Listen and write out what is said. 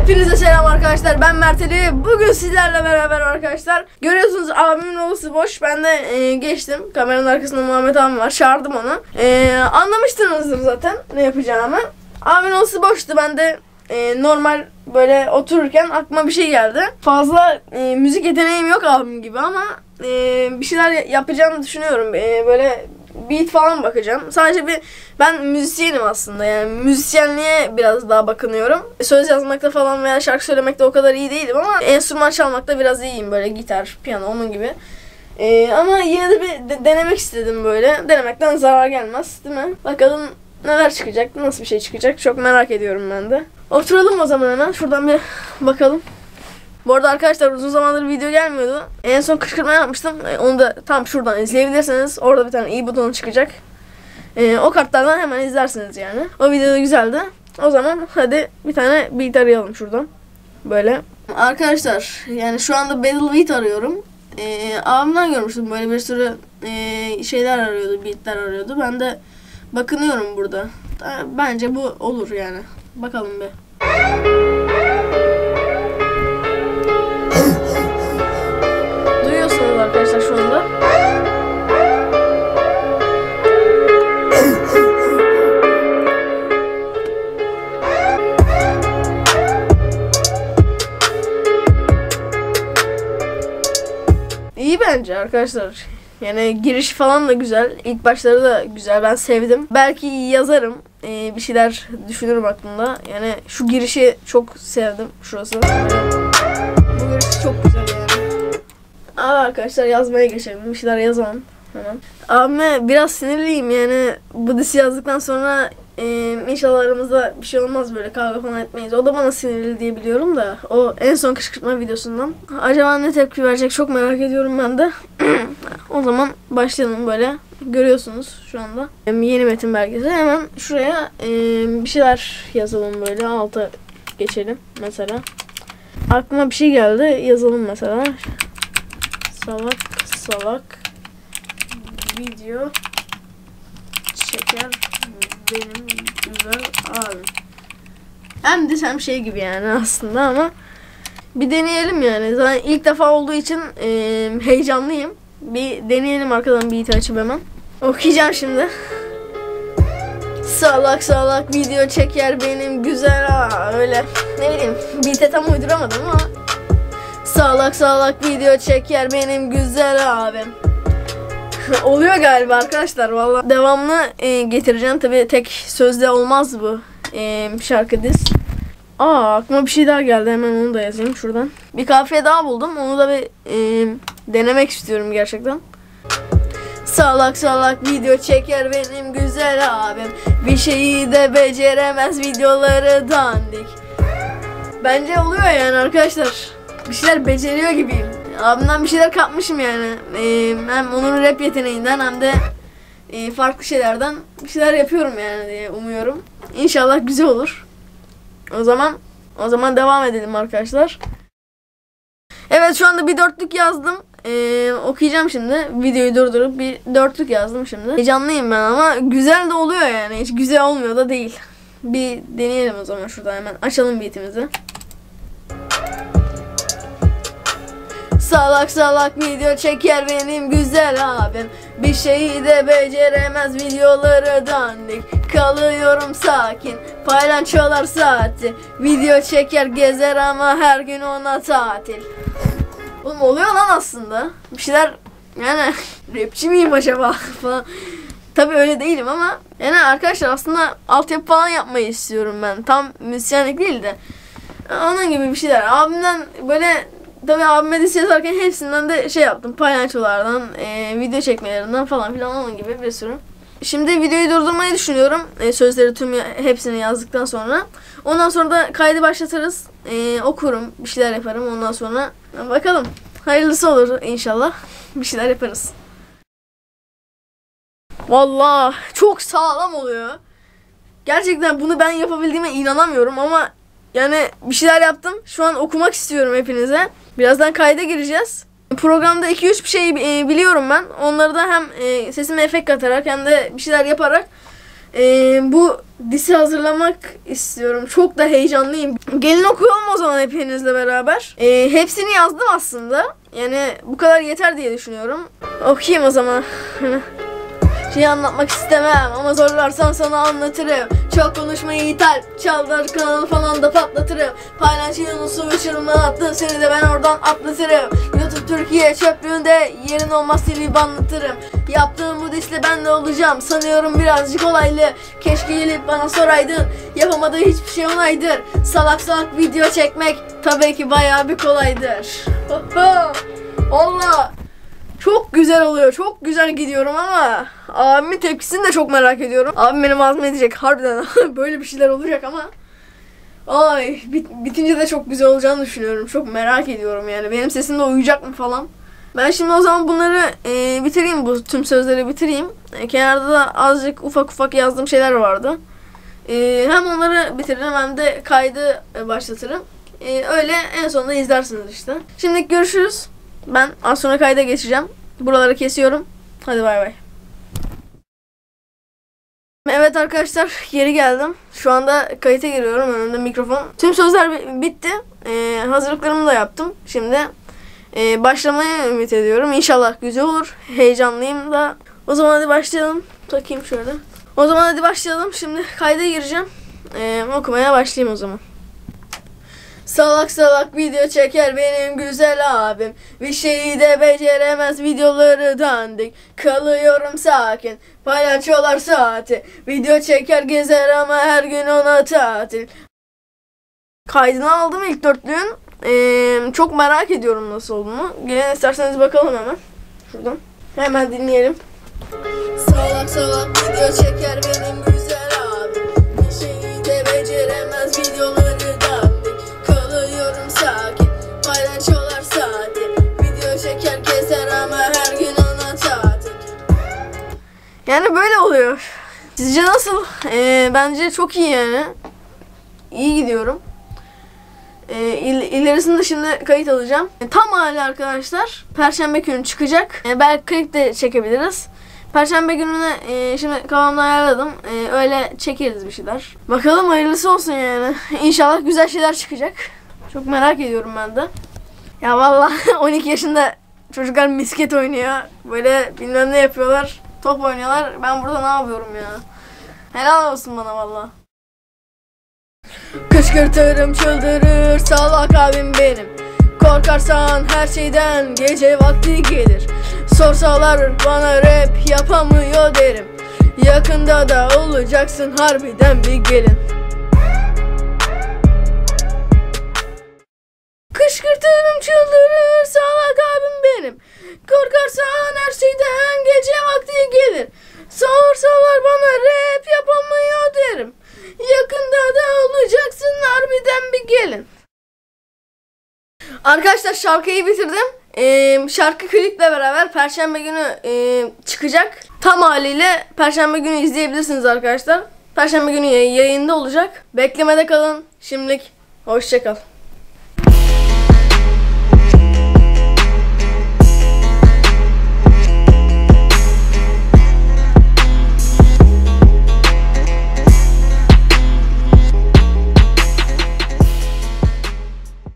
Hepinize selam arkadaşlar, ben Mert Ali. Bugün sizlerle beraber arkadaşlar. Görüyorsunuz abimin odası boş. Ben de geçtim. Kameranın arkasında Muhammed abim var. Çağırdım onu. Anlamıştınızdır zaten ne yapacağımı. Abimin odası boştu. Ben de normal böyle otururken aklıma bir şey geldi. Fazla müzik yeteneğim yok abim gibi ama bir şeyler yapacağımı düşünüyorum. Böyle beat falan bakacağım. Sadece ben müzisyenim aslında, yani müzisyenliğe biraz daha bakınıyorum. Söz yazmakta falan veya şarkı söylemekte o kadar iyi değilim ama enstrüman çalmakta biraz iyiyim, böyle gitar, piyano, onun gibi. Ama yine de bir denemek istedim böyle. Denemekten zarar gelmez, değil mi? Bakalım neler çıkacak, nasıl bir şey çıkacak, çok merak ediyorum ben de. Oturalım o zaman, hemen şuradan bir bakalım. Bu arada arkadaşlar uzun zamandır video gelmiyordu. En son kışkırtma yapmıştım. Onu da tam şuradan izleyebilirsiniz. Orada bir tane i butonu çıkacak. O kartlardan hemen izlersiniz yani. O video da güzeldi. O zaman hadi bir tane beat arayalım şuradan. Böyle. Arkadaşlar yani şu anda Battle Beat arıyorum. Abimden görmüştüm, böyle bir sürü şeyler arıyordu, beatler arıyordu. Ben de bakınıyorum burada. Bence bu olur yani. Bakalım bir. Duyuyorsunuz arkadaşlar şu anda. İyi bence arkadaşlar. Yani giriş falan da güzel. İlk başları da güzel. Ben sevdim. Belki yazarım. Bir şeyler düşünürüm aklımda. Yani şu girişi çok sevdim. Şurası. Bu giriş çok güzel yani. Arkadaşlar yazmaya geçelim. Bir şeyler yazalım hemen. Abime biraz sinirliyim yani. Bu disi yazdıktan sonra inşallah aramızda bir şey olmaz, böyle kavga falan etmeyiz. O da bana sinirli diye biliyorum da. O en son kışkırtma videosundan. Acaba ne tepki verecek, çok merak ediyorum ben de. O zaman başlayalım böyle. Görüyorsunuz şu anda. Yeni metin belgesi. Hemen şuraya bir şeyler yazalım böyle. Alta geçelim mesela. Aklıma bir şey geldi. Yazalım mesela. Salak video çeker benim güzel abim. Hem desem şey gibi yani aslında ama bir deneyelim yani. Zaten ilk defa olduğu için heyecanlıyım. Bir deneyelim arkadan beat açıp hemen. Okuyacağım şimdi. Salak video çeker benim güzel öyle. Ne bileyim, beat'e tam uyduramadım ama salak video çeker benim güzel abim. Oluyor galiba arkadaşlar, vallahi devamlı getireceğim. Tabii tek sözle olmaz bu şarkı diz. Aklıma bir şey daha geldi, hemen onu da yazayım şuradan. Bir kafiye daha buldum, onu da bir denemek istiyorum gerçekten. Salak video çeker benim güzel abim, bir şeyi de beceremez, videoları dandik. Bence oluyor yani arkadaşlar. Bir şeyler beceriyor gibiyim. Abimden bir şeyler kapmışım yani. Hem onun rap yeteneğinden hem de farklı şeylerden bir şeyler yapıyorum yani diye umuyorum. İnşallah güzel olur. O zaman devam edelim arkadaşlar. Evet, şu anda bir dörtlük yazdım. Okuyacağım şimdi. Videoyu durdurup bir dörtlük yazdım şimdi. Heyecanlıyım ben ama güzel de oluyor yani. Hiç güzel olmuyor da değil. Bir deneyelim o zaman şurada, hemen açalım beatimizi. Salak video çeker benim güzel abim, bir şeyi de beceremez, videoları dandik. Kalıyorum sakin, paylaşıyorlar saati, video çeker gezer ama her gün ona tatil. Oğlum oluyor lan aslında. Bir şeyler yani rapçi miyim acaba falan. Tabii öyle değilim ama yani arkadaşlar aslında altyapı falan yapmayı istiyorum ben. Tam müzisyenlik değil de onun gibi bir şeyler. Abimden böyle, tabii abime disi yazarken hepsinden de şey yaptım. Paylaşılardan, video çekmelerinden falan filan, onun gibi bir sürü. Şimdi videoyu durdurmayı düşünüyorum. Sözleri hepsini yazdıktan sonra. Ondan sonra da kaydı başlatırız. Okurum, bir şeyler yaparım ondan sonra. Bakalım. Hayırlısı olur inşallah. Bir şeyler yaparız. Vallahi çok sağlam oluyor. Gerçekten bunu ben yapabildiğime inanamıyorum ama yani bir şeyler yaptım. Şu an okumak istiyorum hepinize. Birazdan kayda gireceğiz. Programda 2-3 bir şey biliyorum ben. Onları da hem sesime efekt katarak hem de bir şeyler yaparak Bu disi hazırlamak istiyorum. Çok da heyecanlıyım. Gelin okuyalım o zaman hepinizle beraber. Hepsini yazdım aslında. Yani bu kadar yeter diye düşünüyorum. Okuyayım o zaman. Şey anlatmak istemem ama zorlarsan sana anlatırım. Çok konuşmayı ithal, çaldır kanalı falan da patlatırım. Paylaşıyonu su uçurumuna attın, seni de ben oradan atlatırım. YouTube Türkiye çöplüğünde yerin olmaz seni anlatırım. Yaptığım bu disle ben de olacağım, sanıyorum birazcık olaylı. Keşke gelip bana soraydın, yapamadığı hiçbir şey onaydır. Salak salak video çekmek tabii ki bayağı bir kolaydır. Allah! Çok güzel oluyor. Çok güzel gidiyorum ama abimin tepkisini de çok merak ediyorum. Abim benim azmedecek harbiden. Böyle bir şeyler olacak ama ay bitince de çok güzel olacağını düşünüyorum. Çok merak ediyorum yani. Benim sesim de uyuyacak mı falan. Ben şimdi o zaman bunları bitireyim. Bu tüm sözleri bitireyim. Kenarda da azıcık ufak ufak yazdığım şeyler vardı. Hem onları bitiririm hem de kaydı başlatırım. Öyle en sonunda izlersiniz işte. Şimdilik görüşürüz. Ben az sonra kayda geçeceğim. Buraları kesiyorum. Hadi bay bay. Evet arkadaşlar, geri geldim. Şu anda kayıta giriyorum. Önümde mikrofon. Tüm sözler bitti. Hazırlıklarımı da yaptım. Şimdi başlamayı ümit ediyorum. İnşallah güzel olur. Heyecanlıyım da. O zaman hadi başlayalım. Takayım şöyle. O zaman hadi başlayalım. Şimdi kayda gireceğim. Okumaya başlayayım o zaman. Salak salak video çeker benim güzel abim. Bir şeyi de beceremez, videoları dandik. Kalıyorum sakin, palyaçolar saati. Video çeker gezer ama her gün ona tatil. Kaydını aldım ilk dörtlüğün. Çok merak ediyorum nasıl olduğunu. Gelin isterseniz bakalım hemen. Şuradan. Hemen dinleyelim. Salak salak video çeker benim güzel abim. Bir şeyi de beceremez, videoları dandik. Kalıyorum sakin, paylaşıyorlar saati. Video çeker keser ama her gün ona tatil. Yani böyle oluyor. Sizce nasıl? Bence çok iyi yani. İyi gidiyorum. İlerisinde şimdi kayıt alacağım. Tam hali arkadaşlar. Perşembe günü çıkacak. Belki klip de çekebiliriz. Perşembe gününe şimdi kafamda ayarladım. Öyle çekeriz bir şeyler. Bakalım hayırlısı olsun yani. İnşallah güzel şeyler çıkacak. Çok merak ediyorum ben de. Ya vallahi 12 yaşında çocuklar misket oynuyor. Böyle bilmem ne yapıyorlar. Top oynuyorlar. Ben burada ne yapıyorum ya? Helal olsun bana vallahi. Kışkırtırım çıldırır salak abim benim. Korkarsan her şeyden gece vakti gelir. Sorsalar bana rap yapamıyor derim. Yakında da olacaksın harbiden bir gelin. Kışkırtırım çıldırır salak abim benim. Korkarsan her şeyden gece vakti gelir. Sorsalar bana rap yapamıyor derim. Yakında da olacaksın harbiden bir gelin. Arkadaşlar şarkıyı bitirdim. Şarkı kliple beraber Perşembe günü çıkacak. Tam haliyle Perşembe günü izleyebilirsiniz arkadaşlar. Perşembe günü yayında olacak. Beklemede kalın. Şimdilik hoşça kal.